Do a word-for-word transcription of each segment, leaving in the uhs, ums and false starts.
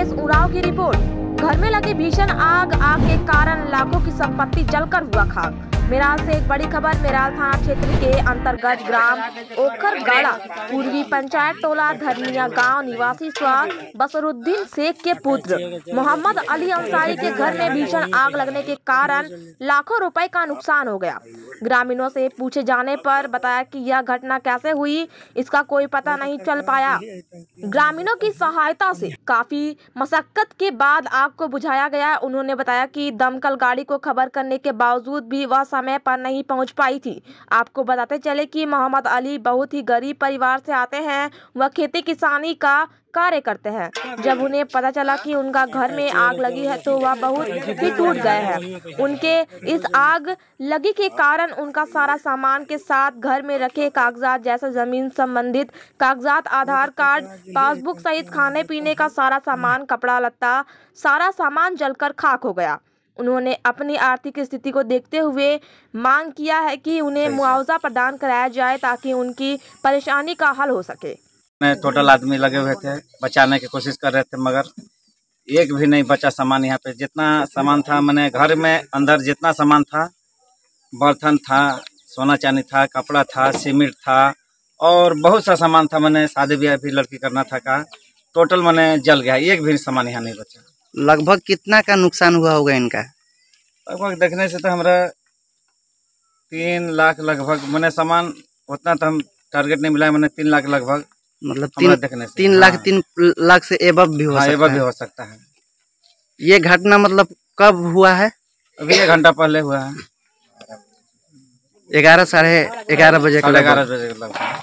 राजेश उरांव की रिपोर्ट। घर में लगी भीषण आग आग के कारण लाखों की संपत्ति जलकर हुआ खाक। मेराल से एक बड़ी खबर। मेराल थाना क्षेत्र के अंतर्गत ग्राम ओखरगाड़ा पूर्वी पंचायत टोला धर्मिया गांव निवासी स्वार बसरुद्दीन शेख के पुत्र मोहम्मद अली अंसारी के घर में भीषण आग लगने के कारण लाखों रुपए का नुकसान हो गया। ग्रामीणों से पूछे जाने पर बताया कि यह घटना कैसे हुई इसका कोई पता नहीं चल पाया। ग्रामीणों की सहायता से काफी मशक्कत के बाद आग को बुझाया गया। उन्होंने बताया कि दमकल गाड़ी को खबर करने के बावजूद भी वह समय पर नहीं पहुंच पाई थी। आपको बताते चले कि मोहम्मद अली बहुत ही गरीब परिवार से आते हैं। वह खेती किसानी का कार्य करते हैं। जब उन्हें पता चला कि उनका घर में आग लगी है तो वह बहुत ही टूट गए हैं। उनके इस आग लगी के कारण उनका सारा सामान के साथ घर में रखे कागजात जैसे जमीन संबंधित कागजात, आधार कार्ड, पासबुक सहित खाने पीने का सारा सामान, कपड़ा लत्ता, सारा सामान जलकर खाक हो गया। उन्होंने अपनी आर्थिक स्थिति को देखते हुए मांग किया है कि उन्हें मुआवजा प्रदान कराया जाए ताकि उनकी परेशानी का हल हो सके। टोटल आदमी लगे हुए थे, बचाने की कोशिश कर रहे थे मगर एक भी नहीं बचा सामान। यहाँ पे जितना सामान था, मैंने घर में अंदर जितना सामान था, बर्तन था, सोना चांदी था, कपड़ा था, सीमेंट था और बहुत सा सामान था। मैंने शादी ब्याह भी लड़की करना था का टोटल मैंने जल गया। एक भी सामान यहाँ नहीं बचा। लगभग कितना का नुकसान हुआ होगा इनका? लगभग देखने से तो हमारा तीन लाख लगभग। मैंने सामान उतना तो हम टारगेट नहीं मिला। मैंने तीन लाख लगभग, मतलब तीन देखने से तीन लाख हाँ। तीन लाख से एबव भी हो हाँ, सकता है। भी हो सकता है। ये घटना मतलब कब हुआ है? अभी एक घंटा पहले हुआ है। ग्यारह साढ़े ग्यारह बजे साढ़े ग्यारह बजे लगभग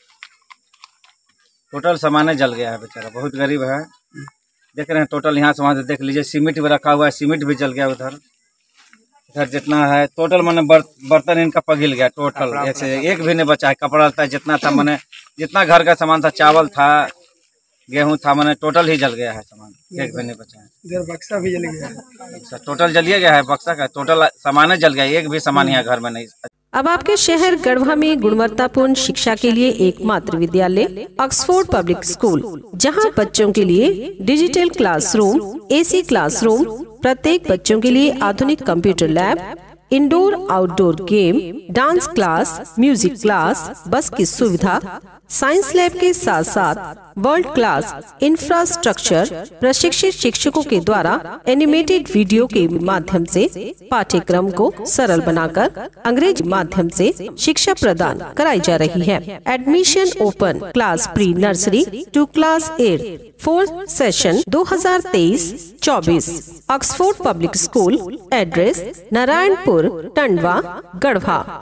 टोटल सामान जल गया है। बेचारा बहुत गरीब है। देख रहे हैं टोटल यहाँ से वहाँ से देख लीजिए, सीमेंट भी रखा हुआ है, सीमेंट भी जल गया। उधर इधर जितना है टोटल मैंने बर्तन इनका पघिल गया। टोटल एक से एक भी नहीं बचा है। कपड़ा था जितना था, मैंने जितना घर का सामान था, चावल था, गेहूं था, मैंने टोटल ही जल गया है सामान। एक भी नहीं बचा है। इधर बक्सा भी जल गया है। टोटल जलिए गया है बक्सा का। टोटल सामान जल गया। एक भी सामान यहाँ घर में नहीं। अब आपके शहर गढ़वा में गुणवत्तापूर्ण शिक्षा के लिए एकमात्र विद्यालय ऑक्सफोर्ड पब्लिक स्कूल, जहां बच्चों के लिए डिजिटल क्लासरूम, एसी क्लासरूम, प्रत्येक बच्चों के लिए आधुनिक computer lab, indoor outdoor game, dance class, music class, bus की सुविधा, साइंस लैब के साथ साथ वर्ल्ड क्लास इंफ्रास्ट्रक्चर, प्रशिक्षित शिक्षकों के द्वारा एनिमेटेड वीडियो के माध्यम से पाठ्यक्रम को सरल बनाकर अंग्रेजी माध्यम से शिक्षा प्रदान कराई जा रही है। Admission open. Class pre nursery to class eight, fourth session दो हजार तेईस चौबीस। Oxford public school, address Narayanpur, Tandwa, Garhwa.